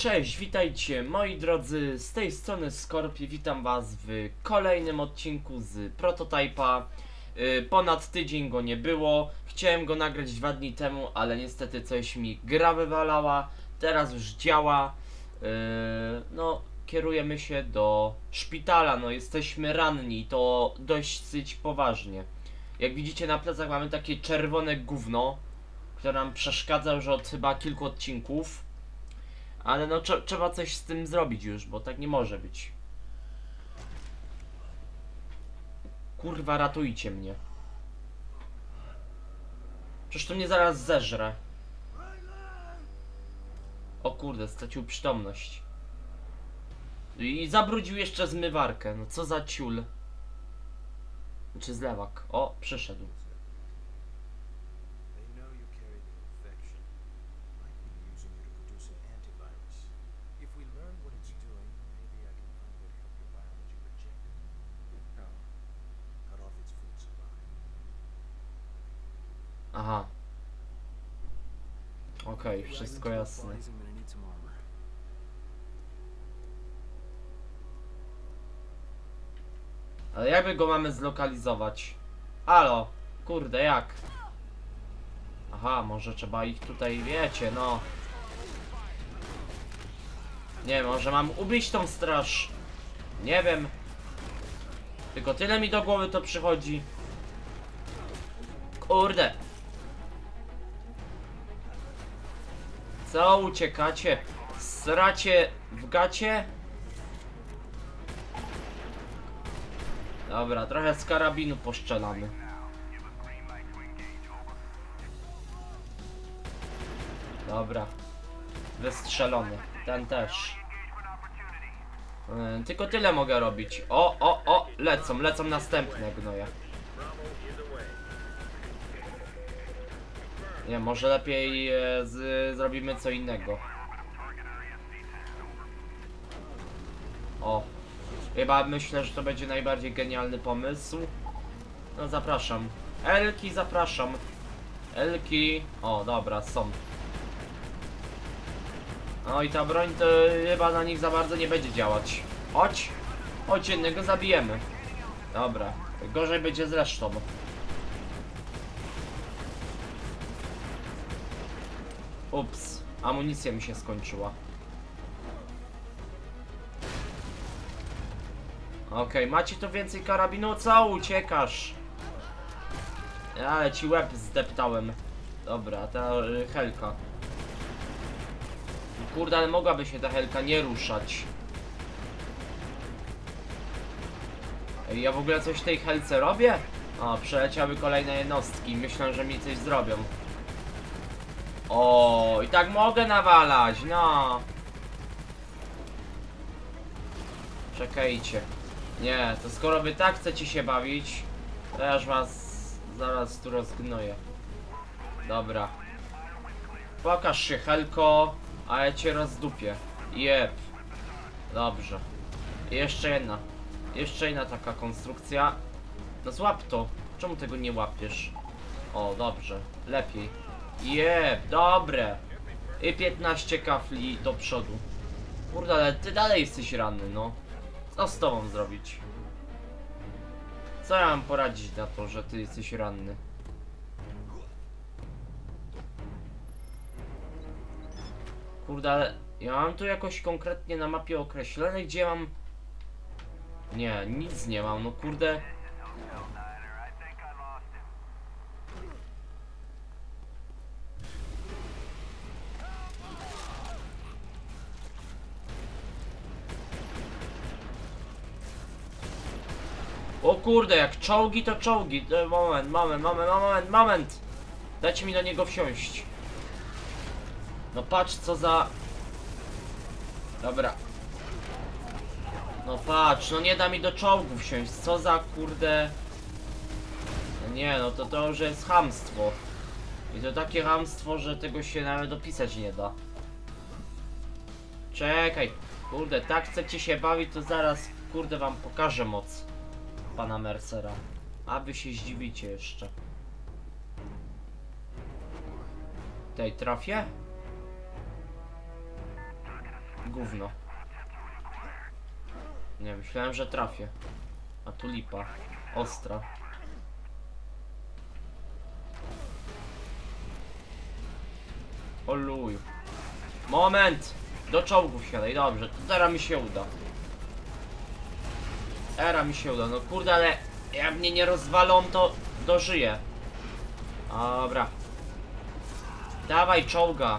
Cześć, witajcie moi drodzy, z tej strony Skorpi, witam was w kolejnym odcinku z Prototype'a. Ponad tydzień go nie było, chciałem go nagrać 2 dni temu, ale niestety coś mi gra wywalała, teraz już działa. No, kierujemy się do szpitala, no jesteśmy ranni, to dość poważnie. Jak widzicie na plecach mamy takie czerwone gówno, które nam przeszkadza już od chyba kilku odcinków. Ale no trzeba coś z tym zrobić już, bo tak nie może być. Kurwa, ratujcie mnie. Przecież to mnie zaraz zeżre. O kurde, stracił przytomność. I zabrudził jeszcze zmywarkę. No co za ciul. Czy zlewak. O, przyszedł. Aha. Okej, wszystko jasne. Ale jak my go mamy zlokalizować? Halo, kurde, jak? Aha, może trzeba ich tutaj, wiecie, no. Nie, może mam ubić tą straż. Nie wiem. Tylko tyle mi do głowy to przychodzi. Kurde. Co uciekacie? Sracie w gacie? Dobra, trochę z karabinu poszczelamy. Dobra. Wystrzelony. Ten też. Tylko tyle mogę robić. O, lecą następne gnoje. Nie, może lepiej zrobimy co innego. O, chyba myślę, że to będzie najbardziej genialny pomysł. No zapraszam. Elki, zapraszam. Elki. O, dobra, są. No i ta broń to chyba na nich za bardzo nie będzie działać. Chodź. Chodź, jednego zabijemy. Dobra, gorzej będzie z resztą. Ups, amunicja mi się skończyła. Okej, macie tu więcej karabinu? Co uciekasz? Ale ci łeb zdeptałem. Dobra, ta helka. Kurde, ale mogłaby się ta helka nie ruszać. Ej, ja w ogóle coś w tej helce robię? O, przeleciały kolejne jednostki. Myślę, że mi coś zrobią. O, i tak mogę nawalać, no. Czekajcie. Nie, to skoro wy tak chcecie się bawić, to ja już was zaraz tu rozgnoję. Dobra. Pokaż się, helko, a ja cię rozdupię. Jep. Dobrze. I jeszcze jedna. Jeszcze jedna taka konstrukcja. No złap to. Czemu tego nie łapiesz? O, dobrze. Lepiej. Jep, dobre. I 15 kafli do przodu. Kurde, ale ty dalej jesteś ranny, no. Co z tobą zrobić? Co ja mam poradzić na to, że ty jesteś ranny? Kurde, ale ja mam tu jakoś konkretnie na mapie określone, gdzie mam... Nie, nic nie mam, no kurde. O kurde, jak czołgi to czołgi. Moment. Dajcie mi do niego wsiąść. No patrz co za... Dobra. No patrz, no nie da mi do czołgu wsiąść. Co za kurde... No nie, no to już jest chamstwo. I to takie chamstwo, że tego się nawet opisać nie da. Czekaj. Kurde, tak chcecie się bawić, to zaraz kurde wam pokażę moc pana Mercera. A wy się zdziwicie jeszcze. Tej trafię? gówno. Nie, myślałem, że trafię. A tu lipa. Ostra. O luju. Moment! Do czołgów siadaj, dobrze. To teraz mi się uda. Teraz mi się uda. No kurde, ale jak mnie nie rozwalą, to dożyję. Dobra. Dawaj czołga.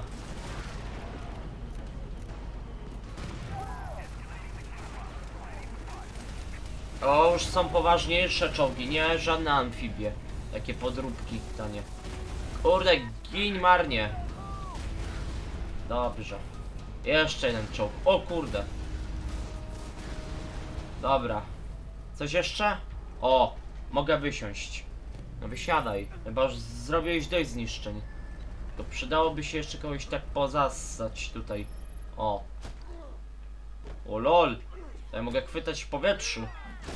O, już są poważniejsze czołgi, nie żadne amfibie. Takie podróbki, tanie. Kurde, gin marnie. Dobrze. Jeszcze jeden czołg. O kurde. Dobra. Coś jeszcze? O, mogę wysiąść. No wysiadaj. Chyba już zrobiłeś dość zniszczeń. To przydałoby się jeszcze kogoś tak pozassać tutaj. O. O lol. Ja mogę chwytać w powietrzu.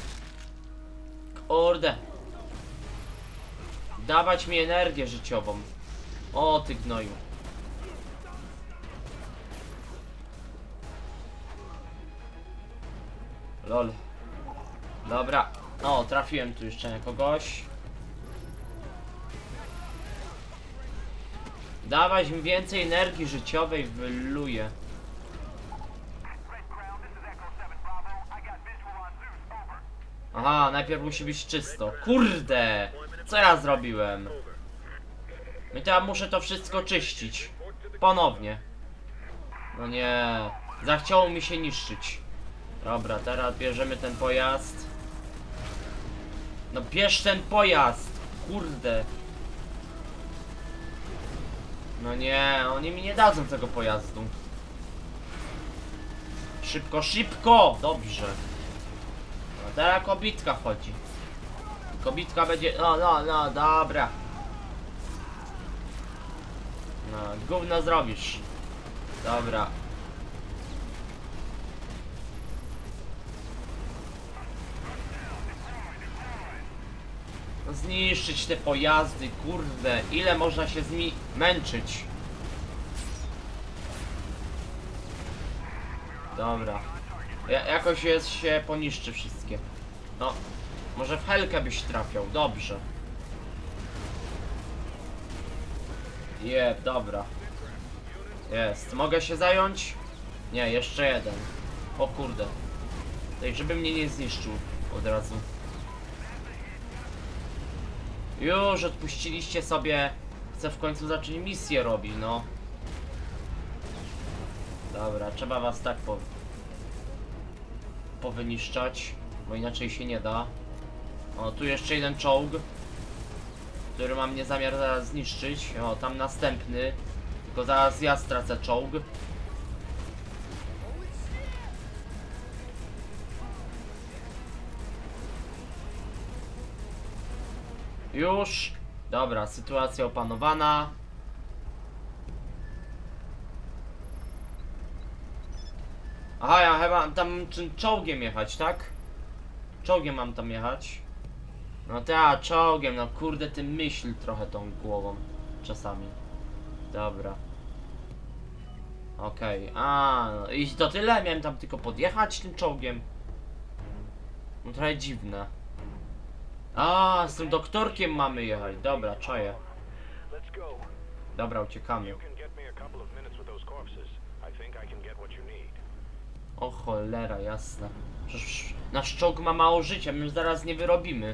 Kurde. Dawać mi energię życiową. O ty gnoju. Lol. Dobra. O, trafiłem tu jeszcze na kogoś. Dawać mi więcej energii życiowej, wyluję. Aha, najpierw musi być czysto. Kurde! Co ja zrobiłem? I teraz muszę to wszystko czyścić. Ponownie. No nie. Zachciało mi się niszczyć. Dobra, teraz bierzemy ten pojazd. No bierz ten pojazd! Kurde. No nie, oni mi nie dadzą tego pojazdu. Szybko, szybko! Dobrze. No teraz kobitka wchodzi. Kobitka będzie... No, dobra. No, gówno zrobisz. Dobra. No, zniszczyć te pojazdy, kurde. Ile można się z nimi męczyć? Dobra. Jakoś się poniszczy wszystkie. No. Może w helkę byś trafiał. Dobrze. Dobra. Jest. Mogę się zająć? Nie, jeszcze jeden. O kurde. Tak, żeby mnie nie zniszczył od razu. Już odpuściliście sobie. Chcę w końcu zacząć misję robić, no. Dobra, trzeba was tak powyniszczać, bo inaczej się nie da. O, tu jeszcze jeden czołg, który mam nie zamiar zaraz zniszczyć. O, tam następny. Tylko zaraz ja stracę czołg. Już. Dobra, sytuacja opanowana. Aha, ja chyba tam czołgiem jechać, tak? Czołgiem mam tam jechać. No tak, czołgiem, no kurde, ty myśl trochę tą głową. Czasami. Dobra. Okej, no i to tyle? Miałem tam tylko podjechać tym czołgiem. No trochę dziwne. Z tym doktorkiem mamy jechać. Dobra, czaję. Dobra, uciekamy. O cholera, jasne. Przecież nasz czołg ma mało życia, my już zaraz nie wyrobimy.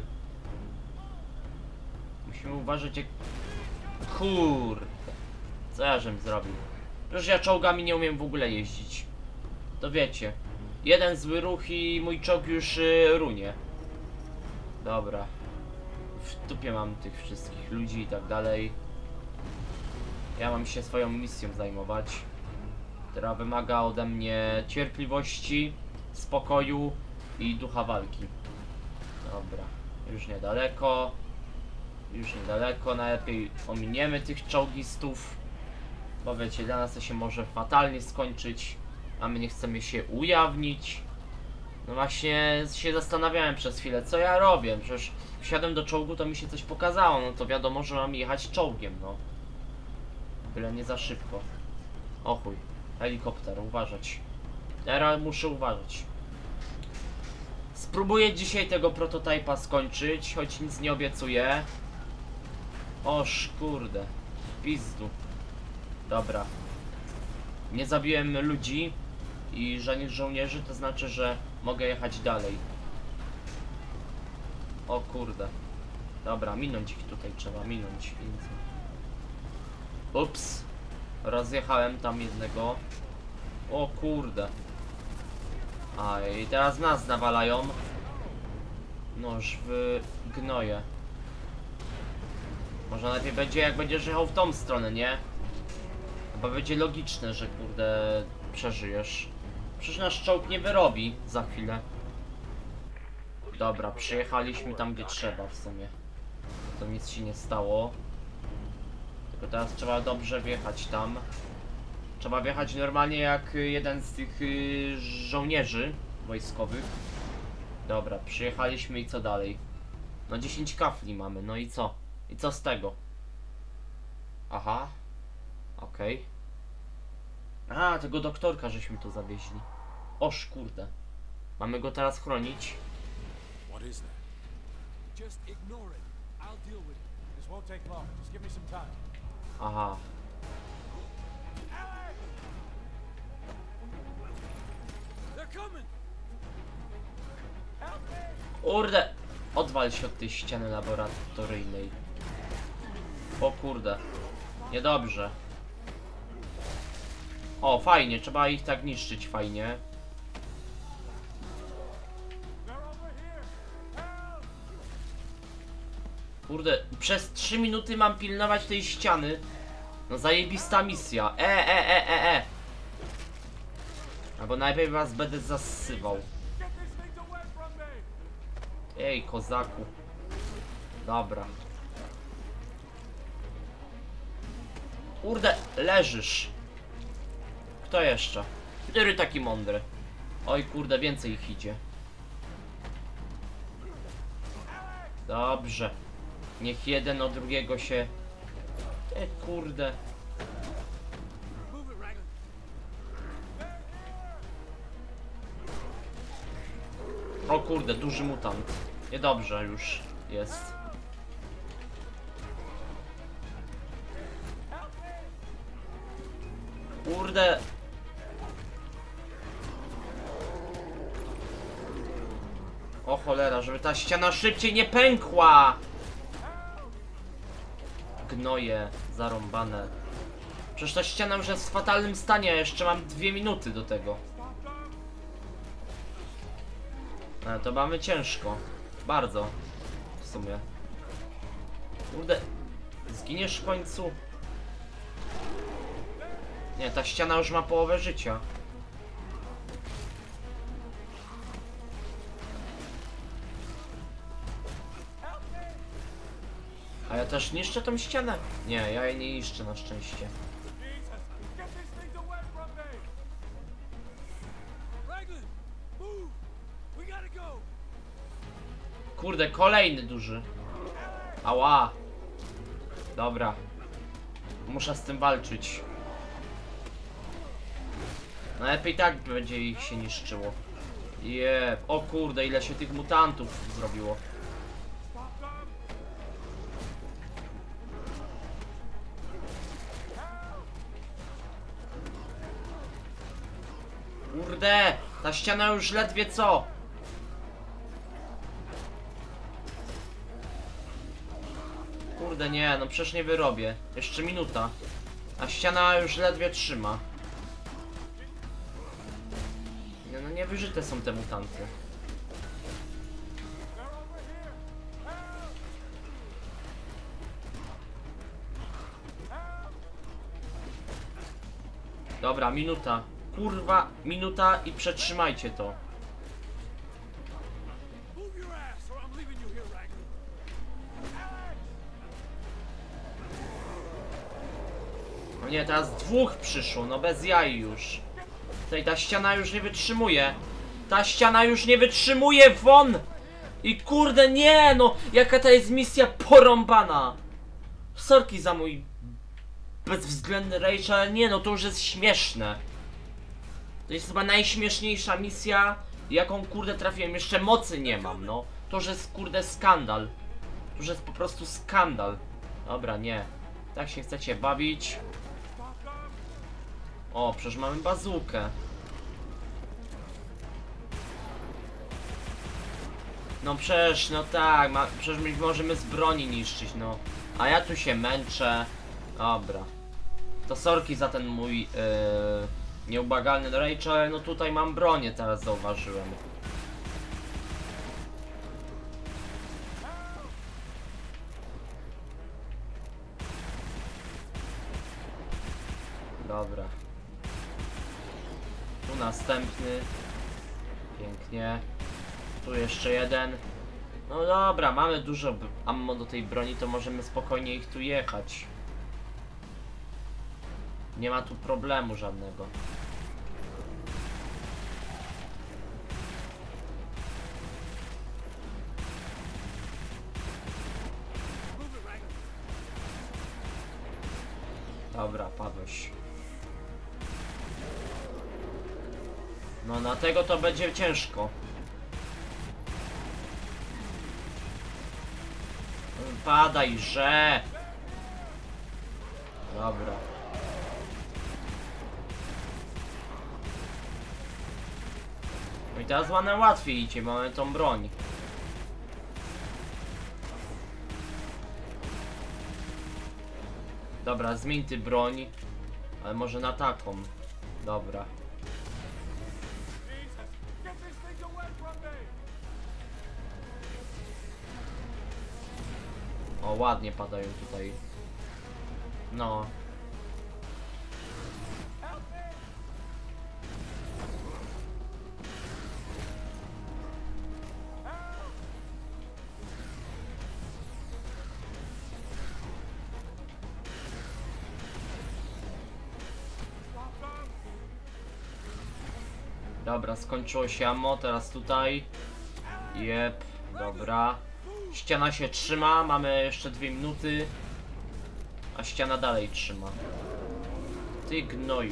Musimy uważać jak... Kurde. Co ja żem zrobił? Przecież ja czołgami nie umiem w ogóle jeździć. To wiecie. Jeden zły ruch i mój czołg już runie. Dobra. W dupie mam tych wszystkich ludzi i tak dalej. Ja mam się swoją misją zajmować, która wymaga ode mnie cierpliwości, spokoju i ducha walki. Dobra, już niedaleko. Już niedaleko, najlepiej ominiemy tych czołgistów. Bo wiecie, dla nas to się może fatalnie skończyć, a my nie chcemy się ujawnić. No właśnie się zastanawiałem przez chwilę, co ja robię. Przecież wsiadłem do czołgu, to mi się coś pokazało, no to wiadomo, że mam jechać czołgiem, no. Byle nie za szybko. O chuj, helikopter, uważać. Teraz muszę uważać. Spróbuję dzisiaj tego prototypa skończyć, choć nic nie obiecuję. Oż kurde. Pizdu. Dobra. Nie zabiłem ludzi i żadnych żołnierzy, to znaczy, że mogę jechać dalej. O kurde. Dobra, minąć ich tutaj trzeba, minąć. Ups. Rozjechałem tam jednego. O kurde. A i teraz nas nawalają. Noż w gnoje. Może lepiej będzie, jak będziesz jechał w tą stronę, nie? Chyba będzie logiczne, że kurde przeżyjesz. Przecież nasz czołg nie wyrobi za chwilę. Dobra, przyjechaliśmy tam, gdzie trzeba w sumie. To nic się nie stało. Tylko teraz trzeba dobrze wjechać tam. Trzeba wjechać normalnie jak jeden z tych żołnierzy wojskowych. Dobra, przyjechaliśmy i co dalej? No 10 kafli mamy, no i co? I co z tego? Aha. Okej. A, tego doktorka żeśmy tu zawieźli. Oż kurde. Mamy go teraz chronić. What is that? Just ignore it. I'll deal with it. This won't take long. Just give me some time. Aha. They're coming. Kurde. Odwal się od tej ściany laboratoryjnej. O kurde. Niedobrze. O, fajnie. Trzeba ich tak niszczyć fajnie. Kurde, przez 3 minuty mam pilnować tej ściany. No zajebista misja. Albo najpierw was będę zasywał. Ej, kozaku. Dobra. Kurde, leżysz. Kto jeszcze? Który taki mądry? Oj kurde, więcej ich idzie. Dobrze. Niech jeden od drugiego się... kurde. Move it, Raglan. O kurde, duży mutant. Niedobrze już jest. Kurde. O cholera, żeby ta ściana szybciej nie pękła. Gnoje zarąbane. Przecież ta ściana już jest w fatalnym stanie, a jeszcze mam 2 minuty do tego. Ale to mamy ciężko. Bardzo. W sumie. Kurde. Zginiesz w końcu? Nie, ta ściana już ma połowę życia. A ja też niszczę tą ścianę? Nie, ja jej nie niszczę na szczęście. Jesus! Get these things away from me! Raglan, move. We gotta go. Kurde, kolejny duży. Ała. Dobra. Muszę z tym walczyć. Najlepiej tak będzie ich się niszczyło. Jeb. O kurde, ile się tych mutantów zrobiło. Kurde, ta ściana już ledwie co. Kurde nie, no przecież nie wyrobię. Jeszcze minuta. A ściana już ledwie trzyma. Nie, no niewyżyte są te mutanty. Dobra, minuta. Kurwa, minuta i przetrzymajcie to. Move your ass, or I'm leaving you here, Raglan. No nie, teraz 2 przyszło, no bez jaj już. Tutaj ta ściana już nie wytrzymuje. Ta ściana już nie wytrzymuje, won! I kurde, nie no! Jaka ta jest misja porąbana! Sorki za mój bezwzględny rage, ale nie no, to już jest śmieszne. To jest chyba najśmieszniejsza misja, jaką kurde trafiłem. Jeszcze mocy nie mam, no. To już jest kurde skandal. To już jest po prostu skandal. Dobra, nie. Tak się chcecie bawić. O, przecież mamy bazukę. No przecież, no tak, przecież my możemy z broni niszczyć, no. A ja tu się męczę. Dobra. To sorki za ten mój nieubłagalny rage, ale no tutaj mam bronię, teraz zauważyłem. Dobra. Tu następny. Pięknie. Tu jeszcze jeden. No dobra, mamy dużo ammo do tej broni, to możemy spokojnie ich tu jechać. Nie ma tu problemu żadnego. Dobra, padłeś. No na tego to będzie ciężko. Padaj, że... Dobra. No i teraz mamy łatwiej idzie, mamy tą broń. Dobra, zmień ty broń. Ale może na taką. Dobra. Jesus, get these things away from me! O, ładnie padają tutaj. No. Dobra, skończyło się ammo, teraz tutaj. Jep, dobra. Ściana się trzyma, mamy jeszcze 2 minuty. A ściana dalej trzyma. Ty gnoju.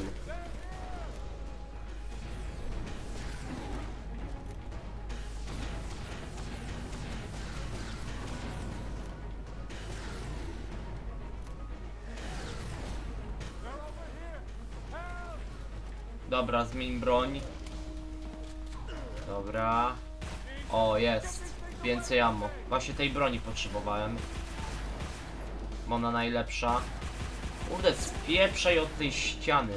Dobra, zmień broń. Dobra. O, jest. Więcej ammo. Właśnie tej broni potrzebowałem. Bo ona najlepsza. Kurde, spieprzaj od tej ściany.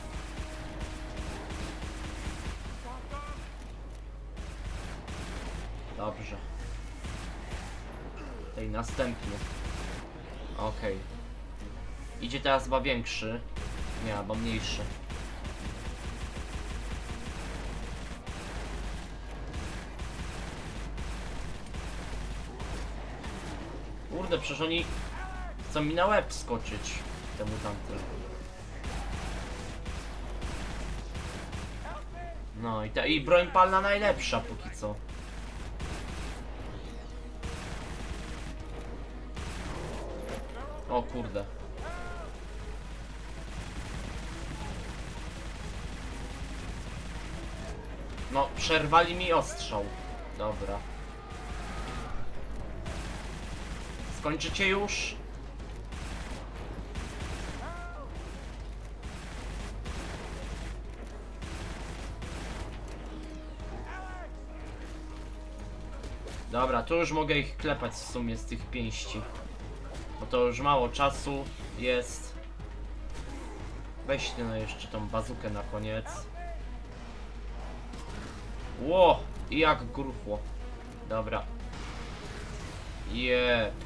Dobrze. Tej następny. Okej. Idzie teraz chyba większy. Nie, albo mniejszy. Kurde, przecież oni chcą mi na łeb skoczyć, te mutanty. No i broń palna najlepsza póki co. O kurde. No, przerwali mi ostrzał. Dobra. Skończycie już? Dobra, tu już mogę ich klepać w sumie z tych pięści. Bo to już mało czasu jest. Weźcie no jeszcze tą bazukę na koniec. Ło! I jak gruchło. Dobra. Jep.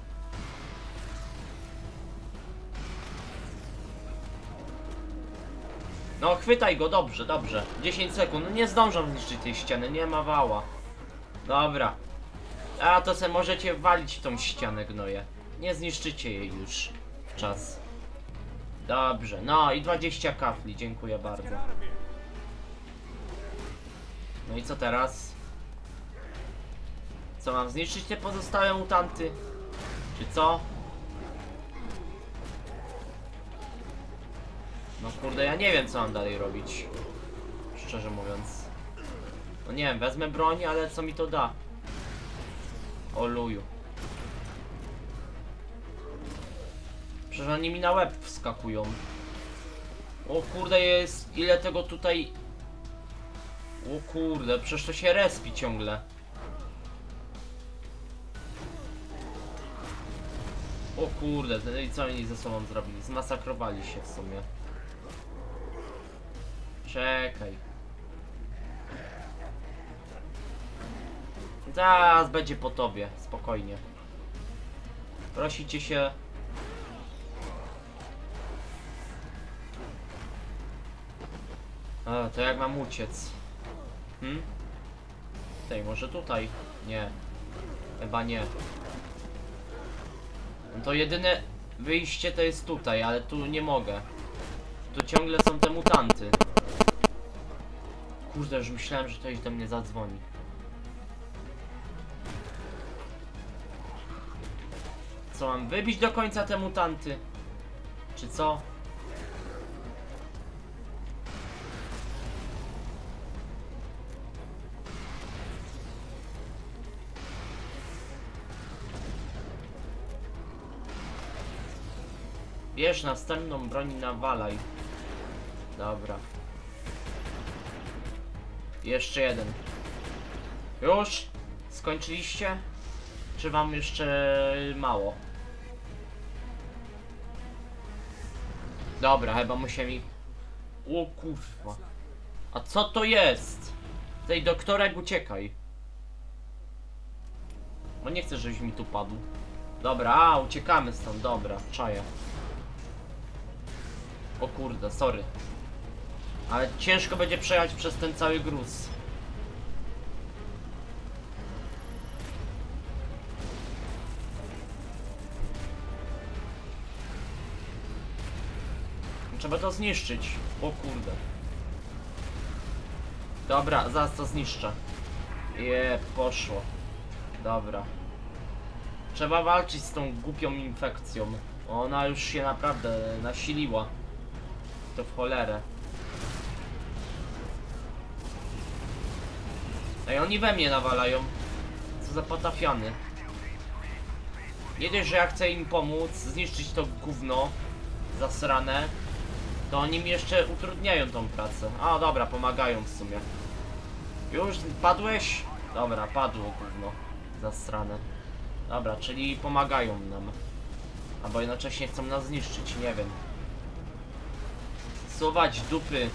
No chwytaj go, dobrze, dobrze. 10 sekund, no nie zdążą zniszczyć tej ściany, nie ma wała. Dobra. A to se możecie walić w tą ścianę, gnoje. Nie zniszczycie jej już w czas. Dobrze, no i 20 kafli, dziękuję bardzo. No i co teraz? Co, mam zniszczyć te pozostałe mutanty? Czy co? No kurde, ja nie wiem co mam dalej robić. szczerze mówiąc. No nie wiem, wezmę broń, ale co mi to da? O luju. Przecież oni mi na łeb wskakują. O kurde, jest... Ile tego tutaj... O kurde, przecież to się respi ciągle. O kurde, no i co oni ze sobą zrobili? Zmasakrowali się w sumie. Czekaj. Zaraz będzie po tobie, spokojnie. Prosicie się. To jak mam uciec? Tej, może tutaj? Nie. Chyba nie. No to jedyne wyjście to jest tutaj, ale tu nie mogę. Tu ciągle są te mutanty. Kurde, już myślałem, że ktoś do mnie zadzwoni. Co, mam wybić do końca te mutanty? Czy co? Bierz następną broń i nawalaj. Dobra. Jeszcze jeden. Już? Skończyliście? Czy wam jeszcze mało? Dobra, chyba musieli... O kurwa. A co to jest? Tej doktorek, uciekaj. Bo nie chcę, żebyś mi tu padł. Dobra, uciekamy stąd, dobra, czaję. O kurde, sorry. Ale ciężko będzie przejechać przez ten cały gruz. Trzeba to zniszczyć. O kurde. Dobra, zaraz to zniszczę. Poszło. Dobra. Trzeba walczyć z tą głupią infekcją. Ona już się naprawdę nasiliła. To w cholerę. Ej, oni we mnie nawalają. Co za patafiany. Nie dość, że ja chcę im pomóc, zniszczyć to gówno zasrane, to oni mi jeszcze utrudniają tą pracę. A dobra, pomagają w sumie. Już padłeś? Dobra, padło gówno zasrane. Dobra, czyli pomagają nam. Albo jednocześnie chcą nas zniszczyć, nie wiem. Suwać dupy.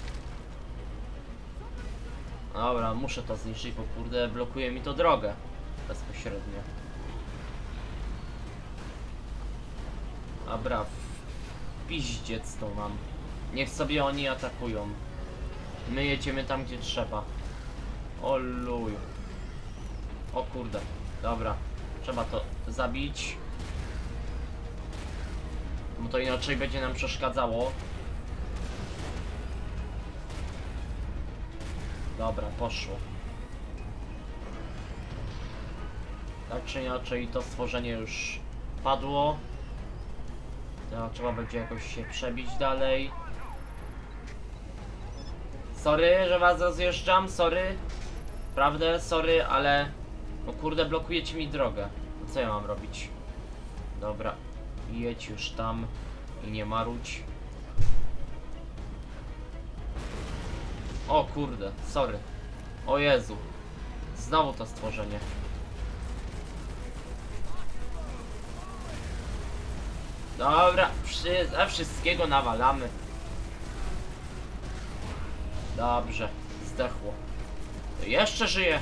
Dobra, muszę to zniszczyć, bo kurde blokuje mi to drogę bezpośrednio. Dobra, piździec to mam. Niech sobie oni atakują. My jedziemy tam, gdzie trzeba. O luju. O kurde, dobra. Trzeba to zabić. Bo to inaczej będzie nam przeszkadzało. Dobra, poszło. Tak czy inaczej to stworzenie już padło. To trzeba będzie jakoś się przebić dalej. Sorry, że was rozjeżdżam, sorry. Prawda, sorry, ale... No kurde, blokujecie mi drogę. Co ja mam robić? Dobra, jedź już tam i nie marudź. O kurde, sorry. O Jezu. Znowu to stworzenie. Dobra, ze wszystkiego nawalamy. Dobrze, zdechło. To jeszcze żyje.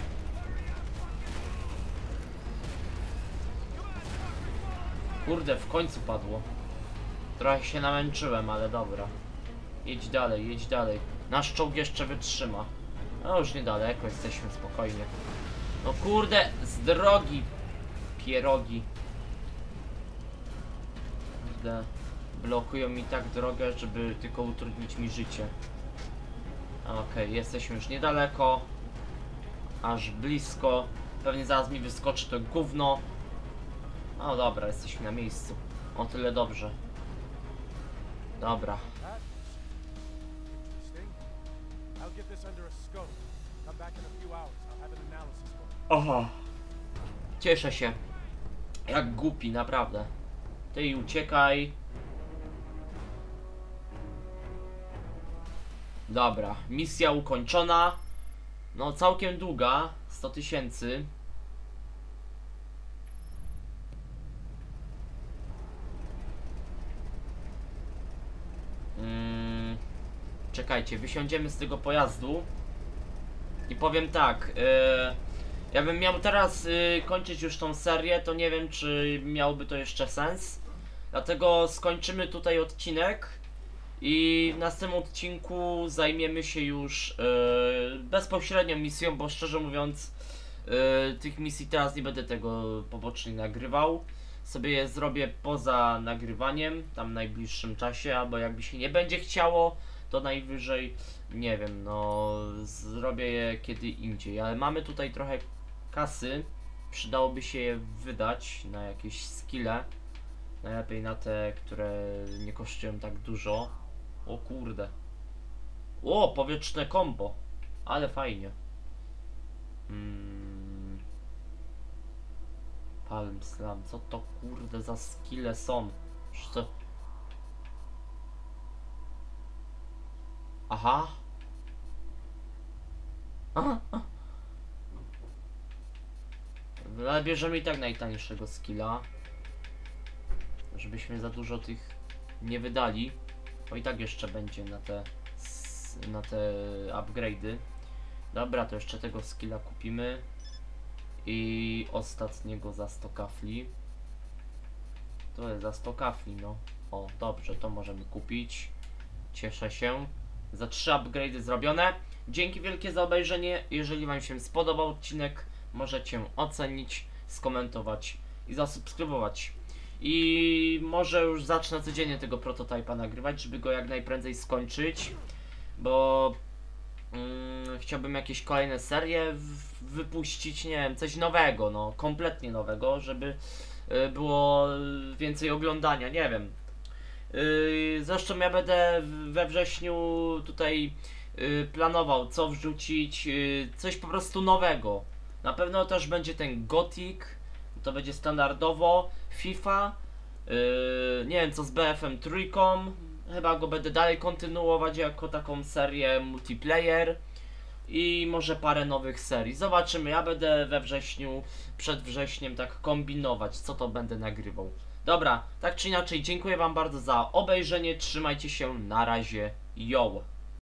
Kurde, w końcu padło. Trochę się namęczyłem, ale dobra. Jedź dalej, jedź dalej. Nasz czołg jeszcze wytrzyma. No już niedaleko, jesteśmy spokojnie. No kurde, z drogi. Pierogi. Kurde. Blokują mi tak drogę, żeby tylko utrudnić mi życie. Okej, jesteśmy już niedaleko. Aż blisko. Pewnie zaraz mi wyskoczy to gówno. No dobra, jesteśmy na miejscu. O tyle dobrze. Dobra. I'll get this under a scope. Come back in a few hours. I'll have an analysis for you. Aha. Cieszę się. Jak głupi, naprawdę. Ty i uciekaj. Dobra, misja ukończona. No całkiem długa, 100 000. Czekajcie, wysiądziemy z tego pojazdu. I powiem tak, ja bym miał teraz kończyć już tą serię, to nie wiem, czy miałoby to jeszcze sens. Dlatego skończymy tutaj odcinek i w następnym odcinku zajmiemy się już bezpośrednią misją, bo szczerze mówiąc tych misji teraz nie będę tego pobocznie nagrywał. Sobie je zrobię poza nagrywaniem, tam w najbliższym czasie, albo jakby się nie będzie chciało, to najwyżej, nie wiem, no zrobię je kiedy indziej, ale mamy tutaj trochę kasy, przydałoby się je wydać na jakieś skille, najlepiej na te, które nie kosztują tak dużo. O kurde, o, powietrzne kombo, ale fajnie. Palm Slam, co to kurde za skille są? To... Aha. Aha. Ale bierzemy i tak najtańszego skilla, żebyśmy za dużo tych nie wydali, bo i tak jeszcze będzie na te upgrade'y. Dobra, to jeszcze tego skilla kupimy i ostatniego za 100 kafli. To jest za 100 kafli, no. O, dobrze, to możemy kupić. Cieszę się. Za 3 upgrade'y zrobione. Dzięki wielkie za obejrzenie. Jeżeli wam się spodobał odcinek, możecie ocenić, skomentować i zasubskrybować. I może już zacznę codziennie tego prototypa nagrywać, żeby go jak najprędzej skończyć, bo chciałbym jakieś kolejne serie wypuścić, nie wiem, coś nowego, no, kompletnie nowego, żeby było więcej oglądania, nie wiem. Zresztą ja będę we wrześniu tutaj planował co wrzucić, coś po prostu nowego. Na pewno też będzie ten Gothic, to będzie standardowo, FIFA, nie wiem co z BF-em trójką, chyba go będę dalej kontynuować jako taką serię multiplayer i może parę nowych serii. Zobaczymy, ja będę we wrześniu, przed wrześniem tak kombinować, co to będę nagrywał. Dobra, tak czy inaczej, dziękuję wam bardzo za obejrzenie, trzymajcie się, na razie, yo!